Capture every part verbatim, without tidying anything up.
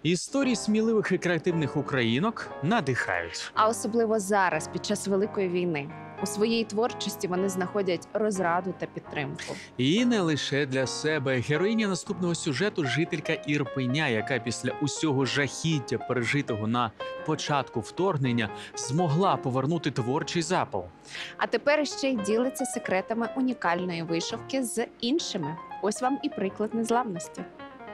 Історії сміливих і креативних українок надихають. А особливо зараз, під час Великої війни. У своїй творчості вони знаходять розраду та підтримку. І не лише для себе. Героїня наступного сюжету – жителька Ірпеня, яка після усього жахіття, пережитого на початку вторгнення, змогла повернути творчий запал. А тепер ще й ділиться секретами унікальної вишивки з іншими. Ось вам і приклад незламності.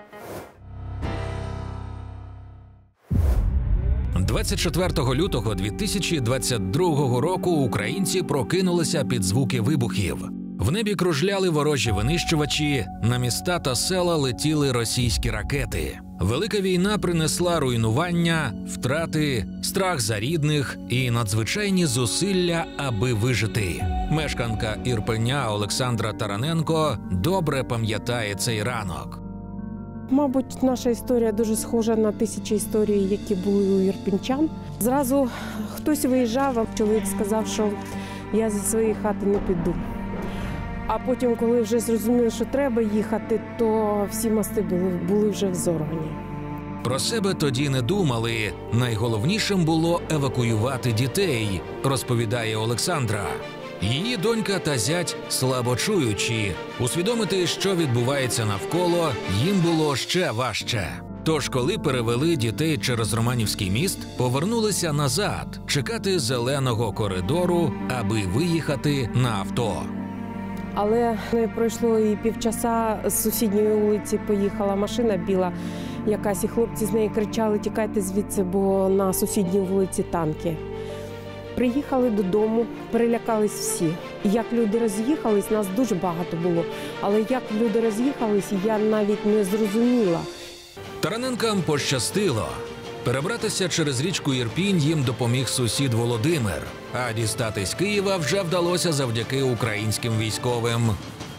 двадцять четвертого лютого дві тисячі двадцять другого року українці прокинулися під звуки вибухів. В небі кружляли ворожі винищувачі, на міста та села летіли російські ракети. Велика війна принесла руйнування, втрати, страх за рідних і надзвичайні зусилля, аби вижити. Мешканка Ірпеня Олександра Тараненко добре пам'ятає цей ранок. Мабуть, наша історія дуже схожа на тисячі історій, які були у ірпінчан. Зразу хтось виїжджав, а чоловік сказав, що я зі своєї хати не піду. А потім, коли вже зрозуміли, що треба їхати, то всі мости були, були вже взорвані. Про себе тоді не думали. Найголовнішим було евакуювати дітей, розповідає Олександра. Її донька та зять слабочуючі. Усвідомити, що відбувається навколо, їм було ще важче. Тож, коли перевели дітей через Романівський міст, повернулися назад, чекати зеленого коридору, аби виїхати на авто. Але не пройшло і півчаса, з сусідньої вулиці поїхала машина біла якась, і хлопці з неї кричали: «Тікайте звідси, бо на сусідній вулиці танки». Приїхали додому, перелякались всі. Як люди роз'їхались, нас дуже багато було, але як люди роз'їхались, я навіть не зрозуміла. Тараненкам пощастило. Перебратися через річку Ірпінь їм допоміг сусід Володимир, а дістатись Києва вже вдалося завдяки українським військовим.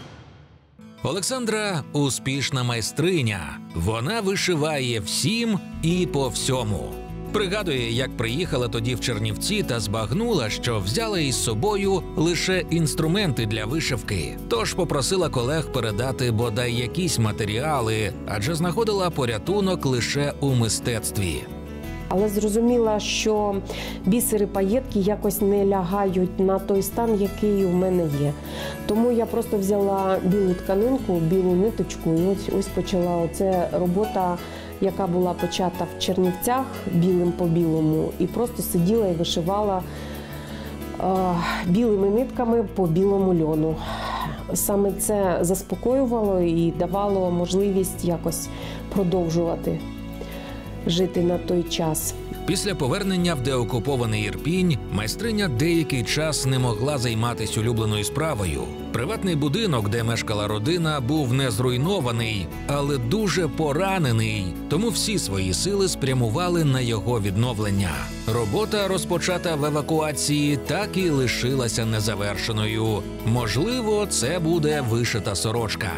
Олександра – успішна майстриня. Вона вишиває всім і по всьому. Пригадує, як приїхала тоді в Чернівці та збагнула, що взяла із собою лише інструменти для вишивки. Тож попросила колег передати бодай якісь матеріали, адже знаходила порятунок лише у мистецтві. Але зрозуміла, що бісери, паєтки якось не лягають на той стан, який у мене є. Тому я просто взяла білу тканинку, білу ниточку, і ось, ось почала. Оце робота, яка була почата в Чернівцях білим по білому, і просто сиділа і вишивала е, білими нитками по білому льону. Саме це заспокоювало і давало можливість якось продовжувати жити на той час. Після повернення в деокупований Ірпінь майстриня деякий час не могла займатися улюбленою справою. Приватний будинок, де мешкала родина, був не зруйнований, але дуже поранений, тому всі свої сили спрямували на його відновлення. Робота, розпочата в евакуації, так і лишилася незавершеною. Можливо, це буде вишита сорочка.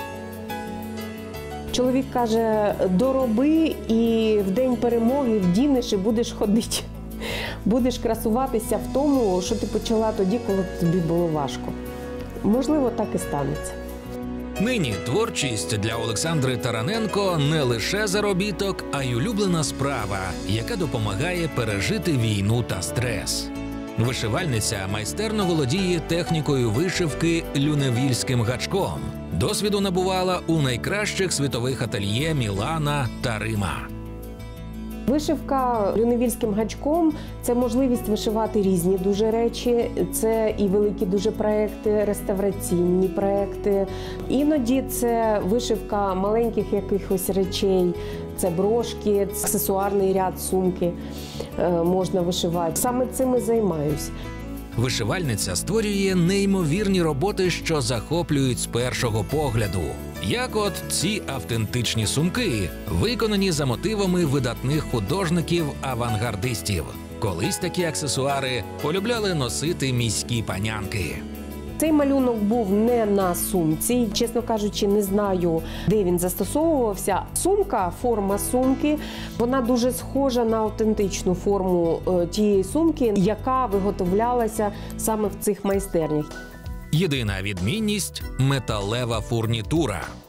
Чоловік каже: дороби і в день перемоги вдінеш і будеш ходити. Будеш красуватися в тому, що ти почала тоді, коли тобі було важко. Можливо, так і станеться. Нині творчість для Олександри Тараненко не лише заробіток, а й улюблена справа, яка допомагає пережити війну та стрес. Вишивальниця майстерно володіє технікою вишивки люневільським гачком. Досвіду набувала у найкращих світових ательє Мілана та Рима. Вишивка люневільським гачком – це можливість вишивати різні дуже речі. Це і великі дуже проекти, реставраційні проекти. Іноді це вишивка маленьких якихось речей. Це брошки, аксесуарний ряд, сумки можна вишивати. Саме цим і займаюсь. Вишивальниця створює неймовірні роботи, що захоплюють з першого погляду. Як от ці автентичні сумки, виконані за мотивами видатних художників-авангардистів. Колись такі аксесуари полюбляли носити міські панянки. Цей малюнок був не на сумці. Чесно кажучи, не знаю, де він застосовувався. Сумка, форма сумки, вона дуже схожа на автентичну форму тієї сумки, яка виготовлялася саме в цих майстернях. Єдина відмінність – металева фурнітура.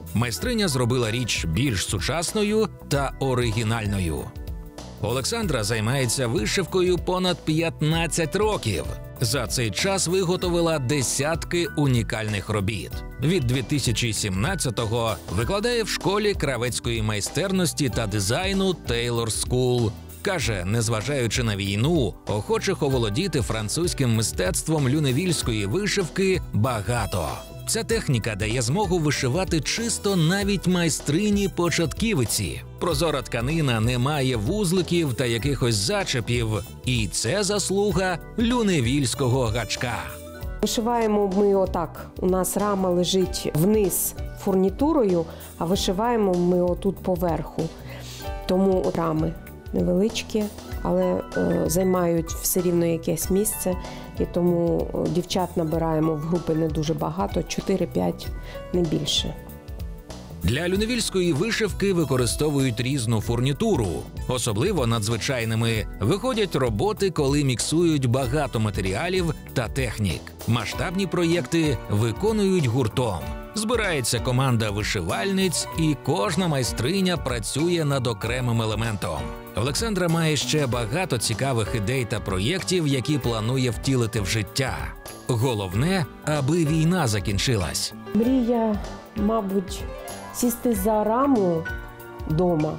Майстриня зробила річ більш сучасною та оригінальною. Олександра займається вишивкою понад п'ятнадцять років. За цей час виготовила десятки унікальних робіт. Від дві тисячі сімнадцятого викладає в школі кравецької майстерності та дизайну Taylor School. Каже, незважаючи на війну, охочих оволодіти французьким мистецтвом люневільської вишивки багато. Ця техніка дає змогу вишивати чисто навіть майстрині-початківиці. Прозора тканина не має вузликів та якихось зачепів. І це заслуга люневільського гачка. Вишиваємо ми отак. У нас рама лежить вниз фурнітурою, а вишиваємо ми отут поверху. Тому рами невеличкі, але е, займають все рівно якесь місце. І тому дівчат набираємо в групи не дуже багато, чотири-п'ять, не більше. Для люневільської вишивки використовують різну фурнітуру. Особливо надзвичайними виходять роботи, коли міксують багато матеріалів та технік. Масштабні проєкти виконують гуртом. Збирається команда вишивальниць, і кожна майстриня працює над окремим елементом. Олександра має ще багато цікавих ідей та проєктів, які планує втілити в життя. Головне, аби війна закінчилась. Мрія, мабуть, сісти за раму вдома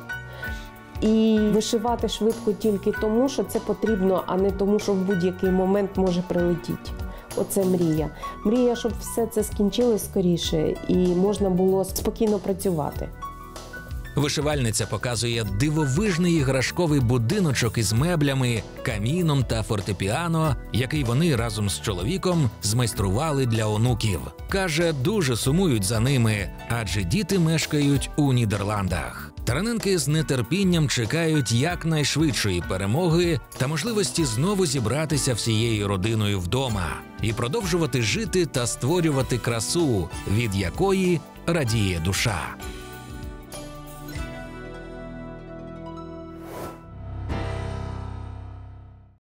і вишивати швидко тільки тому, що це потрібно, а не тому, що в будь-який момент може прилетіти. Оце мрія. Мрія, щоб все це скінчилось скоріше і можна було спокійно працювати. Вишивальниця показує дивовижний іграшковий будиночок із меблями, каміном та фортепіано, який вони разом з чоловіком змайстрували для онуків. Каже, дуже сумують за ними, адже діти мешкають у Нідерландах. Тараненки з нетерпінням чекають якнайшвидшої перемоги та можливості знову зібратися всією родиною вдома і продовжувати жити та створювати красу, від якої радіє душа.